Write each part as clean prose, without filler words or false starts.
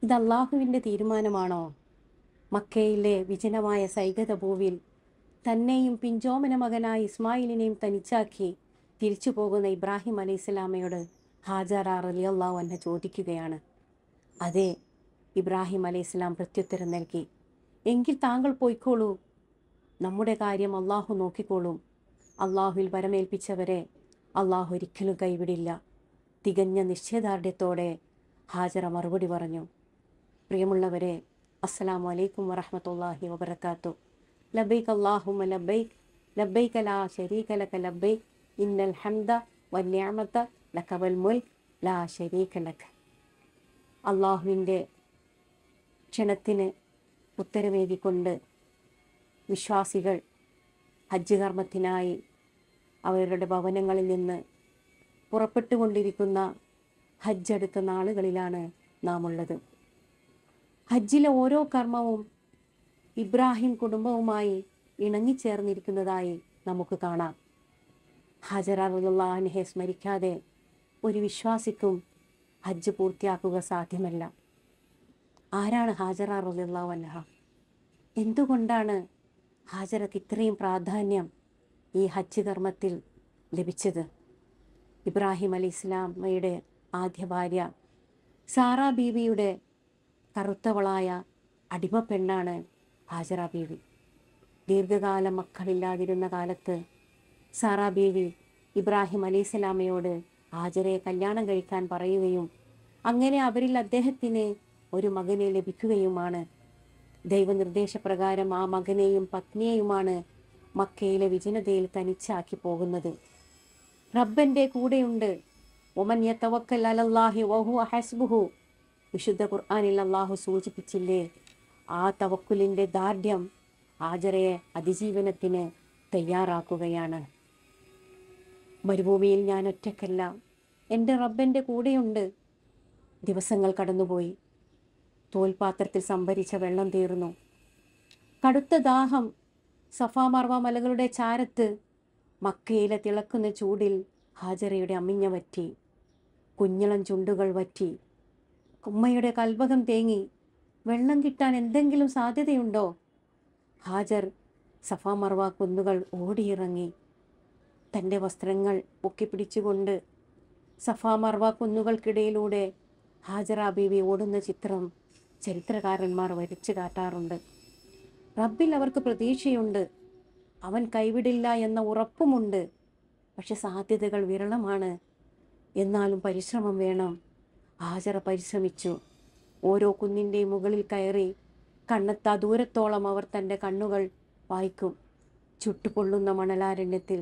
ഇത് അള്ളാഹുവിൻ്റെ തീരുമാനമാണോ? മക്കയിലെ വിജനമായ സൈകത ഭൂവിൽ തന്നെയും പിഞ്ചോമന മകനായ ഇസ്മായിലിനെയും തനിച്ചാക്കി തിരിച്ചു പോകുന്ന ഇബ്രാഹിം അലൈഹിസ്സലാമയോട് ഹാജറ റളിയല്ലാഹു അൻഹ ചോദിക്കുകയാണ്. അതെ, ഇബ്രാഹിം അലൈഹിസ്സലാം പ്രത്യുത്തരം നൽകി, എങ്കിൽ താങ്കൾ പോയിക്കോളൂ, നമ്മുടെ കാര്യം അള്ളാഹു നോക്കിക്കോളും. അള്ളാഹുവിൽ വരമേൽപ്പിച്ചവരെ അള്ളാഹു ഒരിക്കലും കൈവിടില്ല. തികഞ്ഞ നിശ്ചയദാർഢ്യത്തോടെ ഹാജറ മറുപടി പറഞ്ഞു. പ്രിയമുള്ളവരെ, അസ്സലാമു അലൈക്കും വറഹ്മത്തുള്ളാഹി വബറകാതുഹു. ലബ്ബൈക അല്ലാഹുമ്മ ലബ്ബൈക, ലബ്ബൈക ലാ ശരീക ലക ലബ്ബൈക, ഇന്നൽ ഹംദ വന്നിഅമത ലക വൽ മുൽക് ലാ ശരീക ലക. അള്ളാഹുവിൻ്റെ ക്ഷണത്തിന് ഉത്തരമേകിക്കൊണ്ട് വിശ്വാസികൾ ഹജ്ജ് കർമ്മത്തിനായി അവരുടെ ഭവനങ്ങളിൽ നിന്ന് പുറപ്പെട്ടുകൊണ്ടിരിക്കുന്ന ഹജ്ജ് അടുത്ത നാളുകളിലാണ് നാം ഉള്ളത്. ഹജ്ജിലെ ഓരോ കർമ്മവും ഇബ്രാഹിം കുടുംബവുമായി ഇണങ്ങിച്ചേർന്നിരിക്കുന്നതായി നമുക്ക് കാണാം. ഹാജറ റളിയല്ലാഹു അൻഹയെ സ്മരിക്കാതെ ഒരു വിശ്വാസിക്കും ഹജ്ജ് പൂർത്തിയാക്കുക സാധ്യമല്ല. ആരാണ് ഹാജറ റളിയല്ലാഹു അൻഹ? എന്തുകൊണ്ടാണ് ഹാജറയ്ക്ക് ഇത്രയും പ്രാധാന്യം ഈ ഹജ്ജ് കർമ്മത്തിൽ ലഭിച്ചത്? ഇബ്രാഹിം അലൈഹിസ്സലാമയുടെ ആദ്യ ഭാര്യ സാറാ ബീവിയുടെ കറുത്തവളായ അടിമ പെണ്ണാണ് ഹാജറ ബീവി. ദീർഘകാലം മക്കളില്ലാതിരുന്ന കാലത്ത് സാറാ ബീവി ഇബ്രാഹിം അലൈഹിസ്സലാമയോട് ഹാജറയെ കല്യാണം കഴിക്കാൻ പറയുകയും അങ്ങനെ അവരിൽ അദ്ദേഹത്തിന് ഒരു മകനെ ലഭിക്കുകയുമാണ്. ദൈവനിർദ്ദേശപ്രകാരം ആ മകനെയും പത്നിയെയുമാണ് മക്കയിലെ വിജനതയിൽ തനിച്ചാക്കി പോകുന്നത്. റബ്ബൻ്റെ കൂടെയുണ്ട്, ഒമൻ യതവക്കൽ അലല്ലാഹി വഹുവ ഹസ്ബുഹു. വിശുദ്ധ ഖുർആനിൽ അല്ലാഹു സൂചിപ്പിച്ചില്ലേ, ആ തവക്കുലിൻ്റെ ദാർഢ്യം ഹാജറയെ അതിജീവനത്തിന് തയ്യാറാക്കുകയാണ്. മരുഭൂമിയിൽ ഞാൻ ഒറ്റയ്ക്കല്ല, എൻ്റെ റബ്ബൻ്റെ കൂടെയുണ്ട്. ദിവസങ്ങൾ കടന്നുപോയി. തോൽപാത്രത്തിൽ സംഭരിച്ച വെള്ളം തീർന്നു. കടുത്ത ദാഹം. സഫാ മർവ മലകളുടെ ചാരത്ത് മക്കയിലെ തിളക്കുന്ന ചൂടിൽ ഹാജറയുടെ അമ്മിഞ്ഞ വറ്റി, കുഞ്ഞിളം ചുണ്ടുകൾ വറ്റി, ഉമ്മയുടെ കൽബകം തേങ്ങി. വെള്ളം കിട്ടാൻ എന്തെങ്കിലും സാധ്യതയുണ്ടോ? ഹാജർ സഫാ മർവ കുന്നുകൾ ഓടിയിറങ്ങി. തൻ്റെ വസ്ത്രങ്ങൾ പൊക്കിപ്പിടിച്ചുകൊണ്ട് സഫാ മർവ കുന്നുകൾക്കിടയിലൂടെ ഹാജറ ബീവി ഓടുന്ന ചിത്രം ചരിത്രകാരന്മാർ വരച്ചു കാട്ടാറുണ്ട്. റബ്ബിൽ അവർക്ക് പ്രതീക്ഷയുണ്ട്, അവൻ കൈവിടില്ല എന്ന ഉറപ്പുമുണ്ട്. പക്ഷെ സാധ്യതകൾ വിരളമാണ്. എന്നാലും പരിശ്രമം വേണം. ഹാജറ പരിശ്രമിച്ചു. ഓരോ കുന്നിൻ്റെയും മുകളിൽ കയറി കണ്ണെത്താ ദൂരത്തോളം അവർ തൻ്റെ കണ്ണുകൾ വായിക്കും. ചുട്ടുപൊള്ളുന്ന മണലാരണ്യത്തിൽ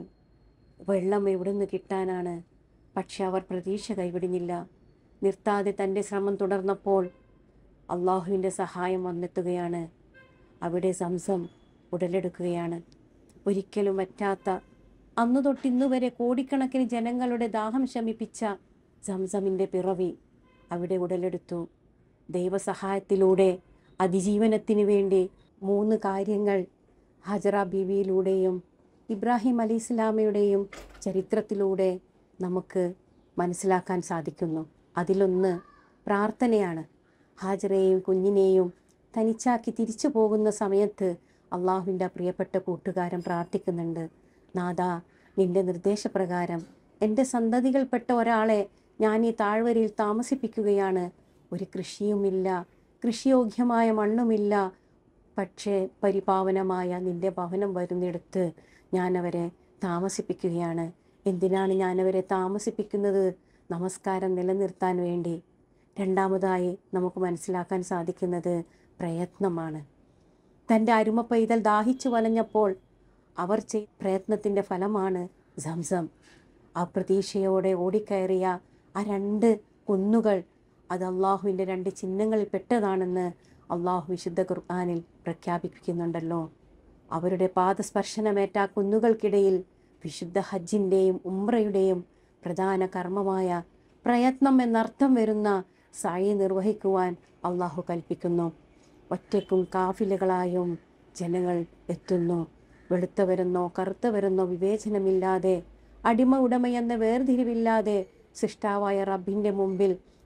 വെള്ളം എവിടുന്ന് കിട്ടാനാണ്? പക്ഷെ അവർ പ്രതീക്ഷ കൈവിടുന്നില്ല. നിർത്താതെ തൻ്റെ ശ്രമം തുടർന്നപ്പോൾ അള്ളാഹുവിൻ്റെ സഹായം വന്നെത്തുകയാണ്. അവിടെ സംസം ഉടലെടുക്കുകയാണ്. ഒരിക്കലും വറ്റാത്ത, അന്നു തൊട്ടിന്നുവരെ കോടിക്കണക്കിന് ജനങ്ങളുടെ ദാഹം ശമിപ്പിച്ച സംസമിൻ്റെ പിറവി അവിടെ ഉടലെടുത്തു. ദൈവസഹായത്തിലൂടെ അതിജീവനത്തിന് വേണ്ടി 3 കാര്യങ്ങൾ ഹാജറ ബീവിയിലൂടെയും ഇബ്രാഹിം അലൈഹിസ്സലാമയുടെയും ചരിത്രത്തിലൂടെ നമുക്ക് മനസ്സിലാക്കാൻ സാധിക്കുന്നു. അതിലൊന്ന് പ്രാർത്ഥനയാണ്. ഹാജറയെയും കുഞ്ഞിനെയും തനിച്ചാക്കി തിരിച്ചു പോകുന്ന സമയത്ത് അള്ളാഹുവിൻ്റെ പ്രിയപ്പെട്ട കൂട്ടുകാരൻ പ്രാർത്ഥിക്കുന്നുണ്ട്, നാഥാ, നിൻ്റെ നിർദ്ദേശപ്രകാരം എൻ്റെ സന്തതികൾപ്പെട്ട ഒരാളെ ഞാൻ ഈ താഴ്വരയിൽ താമസിപ്പിക്കുകയാണ്. ഒരു കൃഷിയുമില്ല, കൃഷിയോഗ്യമായ മണ്ണുമില്ല. പക്ഷേ പരിപാവനമായ നിൻ്റെ ഭവനം വരുന്നിടത്ത് ഞാനവരെ താമസിപ്പിക്കുകയാണ്. എന്തിനാണ് ഞാനവരെ താമസിപ്പിക്കുന്നത്? നമസ്കാരം നിലനിർത്താൻ വേണ്ടി. രണ്ടാമതായി നമുക്ക് മനസ്സിലാക്കാൻ സാധിക്കുന്നത് പ്രയത്നമാണ്. തൻ്റെ അരുമ പൈതൽ ദാഹിച്ചു വലഞ്ഞപ്പോൾ അവർ ചെയ്ത പ്രയത്നത്തിൻ്റെ ഫലമാണ് സംസം. ആ പ്രതീക്ഷയോടെ ഓടിക്കയറിയ ആ 2 കുന്നുകൾ അത് അള്ളാഹുവിൻ്റെ 2 ചിഹ്നങ്ങളിൽ പെട്ടതാണെന്ന് അള്ളാഹു വിശുദ്ധ ഖുർആനിൽ പ്രഖ്യാപിക്കുന്നുണ്ടല്ലോ. അവരുടെ പാദസ്പർശനമേറ്റ ആ കുന്നുകൾക്കിടയിൽ വിശുദ്ധ ഹജ്ജിൻ്റെയും ഉംറയുടെയും പ്രധാന കർമ്മമായ പ്രയത്നം എന്നർത്ഥം വരുന്ന സായി നിർവഹിക്കുവാൻ അള്ളാഹു കൽപ്പിക്കുന്നു. ഒറ്റയ്ക്കും കാഫിലകളായും ജനങ്ങൾ എത്തുന്നു. വെളുത്തവരെന്നോ കറുത്തവരെന്നോ വിവേചനമില്ലാതെ, അടിമ ഉടമയെന്ന വേർതിരിവില്ലാതെ സൃഷ്ടാവായ റബ്ബിൻ്റെ മുമ്പിൽ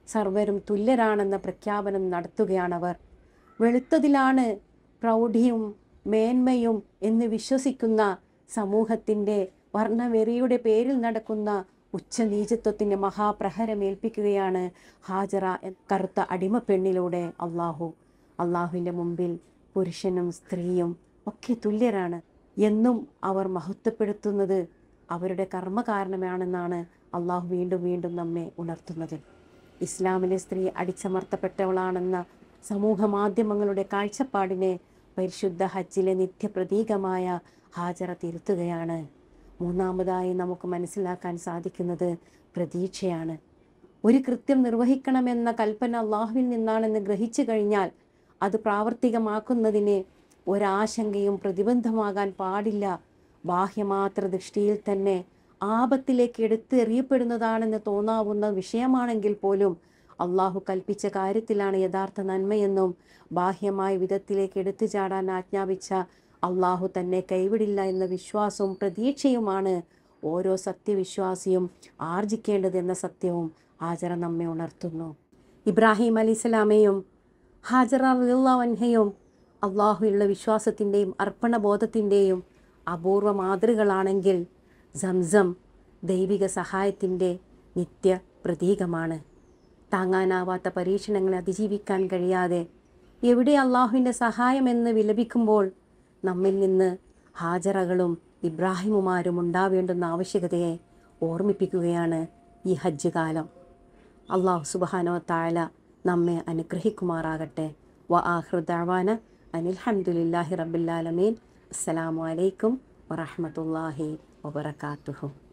സർവരും തുല്യരാണെന്ന പ്രഖ്യാപനം നടത്തുകയാണവർ. വെളുത്തതിലാണ് പ്രൗഢിയും മേന്മയും എന്ന് വിശ്വസിക്കുന്ന സമൂഹത്തിൻ്റെ വർണ്ണവെറിയുടെ പേരിൽ നടക്കുന്ന ഉച്ചനീചത്വത്തിൻ്റെ മഹാപ്രഹരമേൽപ്പിക്കുകയാണ് ഹാജറ കറുത്ത അടിമപ്പെണ്ണിലൂടെ അള്ളാഹുവിൻ്റെ മുമ്പിൽ പുരുഷനും സ്ത്രീയും ഒക്കെ തുല്യരാണ് എന്നും അവർ മഹത്വപ്പെടുത്തുന്നത് അവരുടെ കർമ്മകാരണമാണെന്നാണ് അള്ളാഹു വീണ്ടും വീണ്ടും നമ്മെ ഉണർത്തുന്നത്. ഇസ്ലാമിലെ സ്ത്രീ അടിച്ചമർത്തപ്പെട്ടവളാണെന്ന സമൂഹ മാധ്യമങ്ങളുടെ കാഴ്ചപ്പാടിനെ പരിശുദ്ധ ഹജ്ജിലെ നിത്യപ്രതീകമായ ഹാജറ തിരുത്തുകയാണ്. മൂന്നാമതായി നമുക്ക് മനസ്സിലാക്കാൻ സാധിക്കുന്നത് പ്രതീക്ഷയാണ്. ഒരു കൃത്യം നിർവഹിക്കണമെന്ന കൽപ്പന അള്ളാഹുവിൽ നിന്നാണെന്ന് ഗ്രഹിച്ചു കഴിഞ്ഞാൽ അത് പ്രാവർത്തികമാക്കുന്നതിന് ഒരാശങ്കയും പ്രതിബന്ധമാകാൻ പാടില്ല. ബാഹ്യമാത്ര ദൃഷ്ടിയിൽ തന്നെ ആപത്തിലേക്ക് എടുത്തെറിയപ്പെടുന്നതാണെന്ന് തോന്നാവുന്ന വിഷയമാണെങ്കിൽ പോലും അള്ളാഹു കൽപ്പിച്ച കാര്യത്തിലാണ് യഥാർത്ഥ നന്മയെന്നും ബാഹ്യമായ വിധത്തിലേക്ക് എടുത്തു ചാടാൻ ആജ്ഞാപിച്ച അള്ളാഹു തന്നെ കൈവിടില്ല എന്ന വിശ്വാസവും പ്രതീക്ഷയുമാണ് ഓരോ സത്യവിശ്വാസിയും ആർജിക്കേണ്ടതെന്ന സത്യവും ഹാജറ നമ്മെ ഉണർത്തുന്നു. ഇബ്രാഹിം അലൈഹിസ്സലാമയും ഹാജറ റളിയല്ലാഹു അൻഹയും അള്ളാഹുവിലുള്ള വിശ്വാസത്തിൻ്റെയും അർപ്പണബോധത്തിൻ്റെയും അപൂർവ മാതൃകളാണെങ്കിൽ സംസം ദൈവിക സഹായത്തിൻ്റെ നിത്യ പ്രതീകമാണ്. താങ്ങാനാവാത്ത പരീക്ഷണങ്ങളെ അതിജീവിക്കാൻ കഴിയാതെ എവിടെ അള്ളാഹുവിൻ്റെ സഹായമെന്ന് വിലപിക്കുമ്പോൾ നമ്മിൽ നിന്ന് ഹാജറകളും ഇബ്രാഹിമുമാരും ഉണ്ടാവേണ്ടുന്ന ആവശ്യകതയെ ഓർമ്മിപ്പിക്കുകയാണ് ഈ ഹജ്ജ് കാലം. അള്ളാഹു സുബ്ഹാനഹു വ തആല നമ്മെ അനുഗ്രഹിക്കുമാറാകട്ടെ. വ ആഖിറു ദഅവാന അനിൽ ഹംദുലില്ലാഹി റബ്ബിൽ ആലമീൻ. അസ്സലാമു അലൈക്കും വറഹ്മത്തുള്ളാഹി വബറകാതുഹു.